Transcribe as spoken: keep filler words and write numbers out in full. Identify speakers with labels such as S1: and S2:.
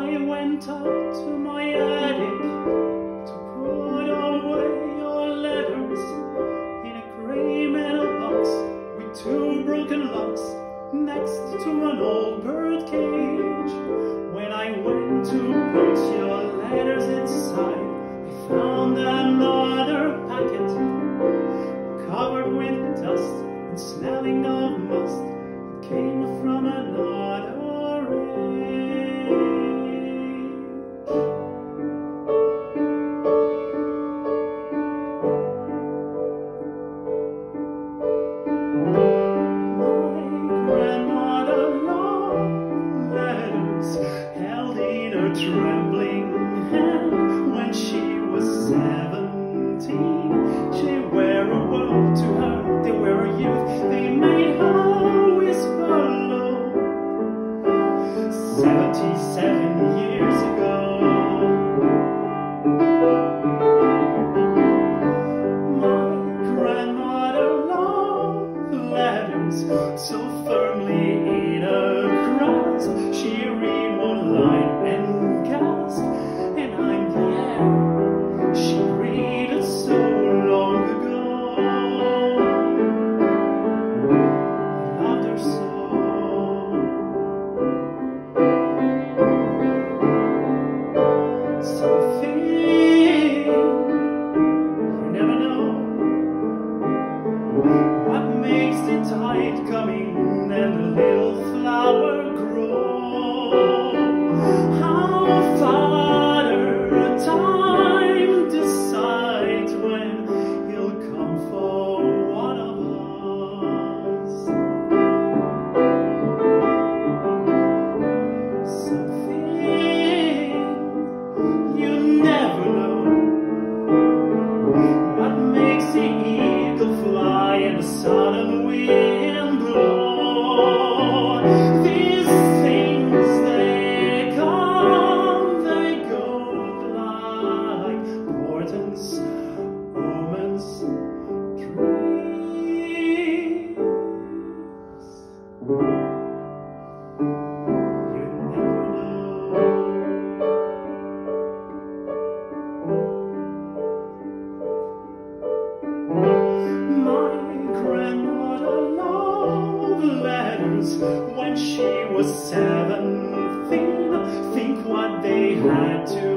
S1: I went up to my attic to put away your letters in a gray metal box with two broken locks next to an old bird cage. When I went to put your letters inside, I found another packet covered with dust and smelling of must. It came from another trembling hand. When she was seventeen, she were a world to her. They were a youth, they made her whisper low. Seventy-seven years ago, my grandmother loved letters so firmly in her grasp. She read one line and and I'm the air she breathed so long ago. I loved her so. Something you never know, what makes the tide coming and the little flower grow. And the sudden wind blow. These things, they come, they go like portents, omens, dreams. You never know. Grandmother loved letters when she was seventeen. Think what they had to